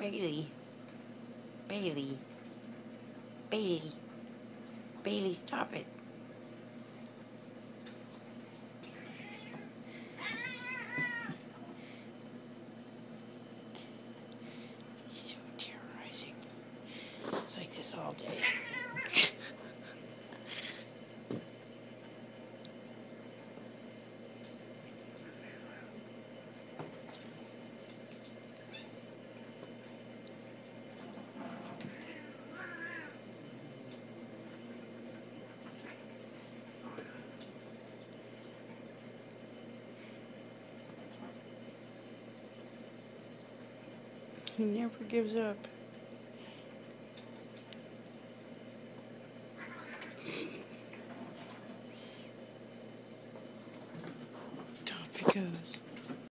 Bailey. Bailey. Bailey. Bailey, stop it. He's so terrorizing. It's like this all day. He never gives up. Off he goes.